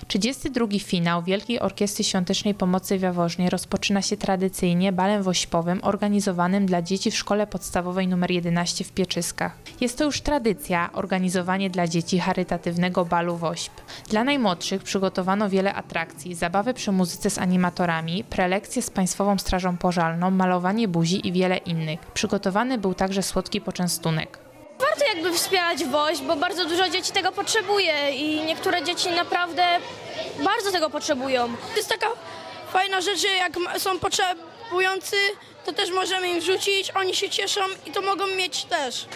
32. finał Wielkiej Orkiestry Świątecznej Pomocy w Jaworznie rozpoczyna się tradycyjnie balem wośpowym organizowanym dla dzieci w Szkole Podstawowej nr 11 w Pieczyskach. Jest to już tradycja organizowanie dla dzieci charytatywnego balu wośp. Dla najmłodszych przygotowano wiele atrakcji, zabawy przy muzyce z animatorami, prelekcje z Państwową Strażą Pożarną, malowanie buzi i wiele innych. Przygotowany był także słodki poczęstunek. Warto wspierać woźb, bo bardzo dużo dzieci tego potrzebuje i niektóre dzieci naprawdę bardzo tego potrzebują. To jest taka fajna rzecz, że jak są potrzebujący, to też możemy im wrzucić, oni się cieszą i to mogą mieć też.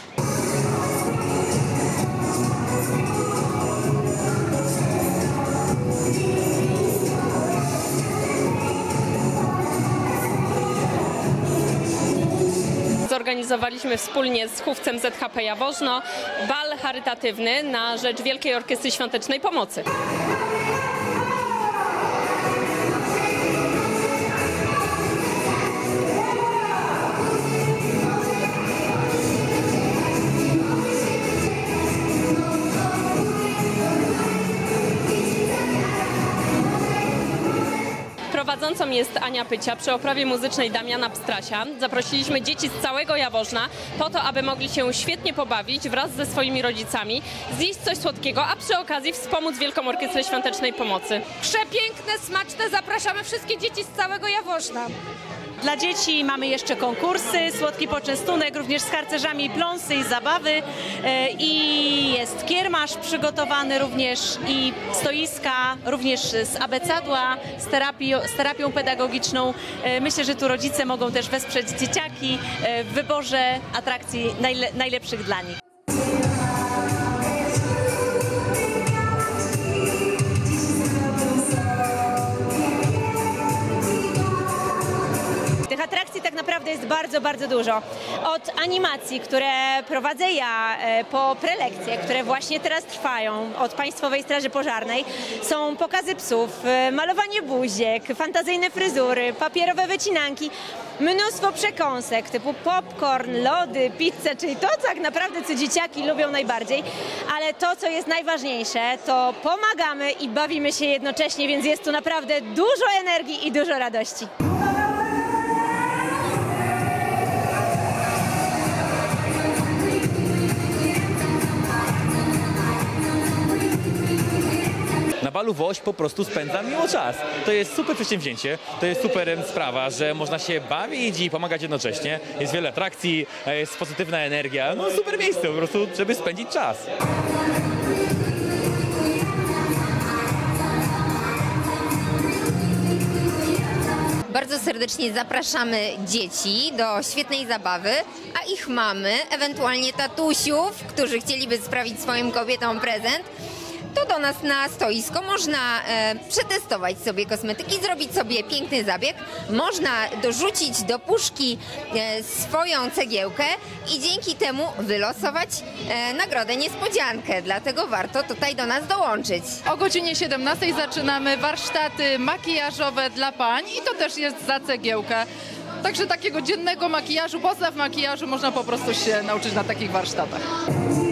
Zorganizowaliśmy wspólnie z chówcem ZHP Jaworzno bal charytatywny na rzecz Wielkiej Orkiestry Świątecznej Pomocy. Prowadzącą jest Ania Pycia przy oprawie muzycznej Damiana Pstrasia. Zaprosiliśmy dzieci z całego Jaworzna po to, aby mogli się świetnie pobawić wraz ze swoimi rodzicami, zjeść coś słodkiego, a przy okazji wspomóc Wielką Orkiestrę Świątecznej Pomocy. Przepiękne, smaczne, zapraszamy wszystkie dzieci z całego Jaworzna. Dla dzieci mamy jeszcze konkursy, słodki poczęstunek, również z harcerzami pląsy i zabawy i jest kiermasz przygotowany również i stoiska, również z abecadła, z terapią pedagogiczną. Myślę, że tu rodzice mogą też wesprzeć dzieciaki w wyborze atrakcji najlepszych dla nich. Tych atrakcji tak naprawdę jest bardzo, bardzo dużo. Od animacji, które prowadzę ja, po prelekcje, które właśnie teraz trwają od Państwowej Straży Pożarnej, są pokazy psów, malowanie buziek, fantazyjne fryzury, papierowe wycinanki, mnóstwo przekąsek typu popcorn, lody, pizzę, czyli to tak naprawdę, co dzieciaki lubią najbardziej, ale to, co jest najważniejsze, to pomagamy i bawimy się jednocześnie, więc jest tu naprawdę dużo energii i dużo radości. Na balu wośp po prostu spędzam miło czas. To jest super przedsięwzięcie, to jest super sprawa, że można się bawić i pomagać jednocześnie. Jest wiele atrakcji, jest pozytywna energia. No super miejsce po prostu, żeby spędzić czas. Bardzo serdecznie zapraszamy dzieci do świetnej zabawy, a ich mamy, ewentualnie tatusiów, którzy chcieliby sprawić swoim kobietom prezent, to do nas na stoisko można przetestować sobie kosmetyki, zrobić sobie piękny zabieg, można dorzucić do puszki swoją cegiełkę i dzięki temu wylosować nagrodę niespodziankę, dlatego warto tutaj do nas dołączyć. O godzinie 17 zaczynamy warsztaty makijażowe dla pań i to też jest za cegiełkę. Także takiego dziennego makijażu, podstaw makijażu można po prostu się nauczyć na takich warsztatach.